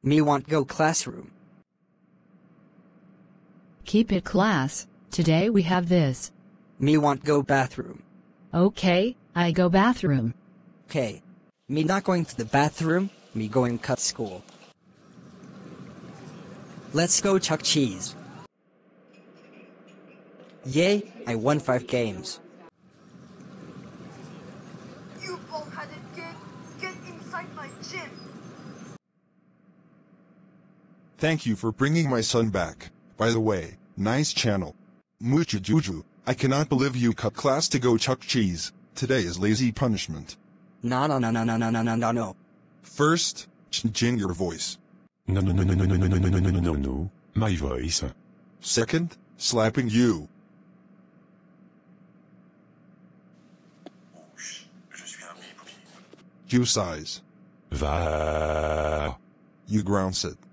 Me want go classroom. Keep it class, today we have this. Me want go bathroom. Okay, I go bathroom. Okay. Me not going to the bathroom, me going cut school. Let's go Chuck Cheese. Yay, I won 5 games. You bald-headed gig, get inside my gym. Thank you for bringing my son back. By the way, nice channel. Muju Juju, I cannot believe you cut class to go Chuck Cheese. Today is lazy punishment. No. First, changing your voice. No, my voice. Second, slapping you. You size. Va. You ground set.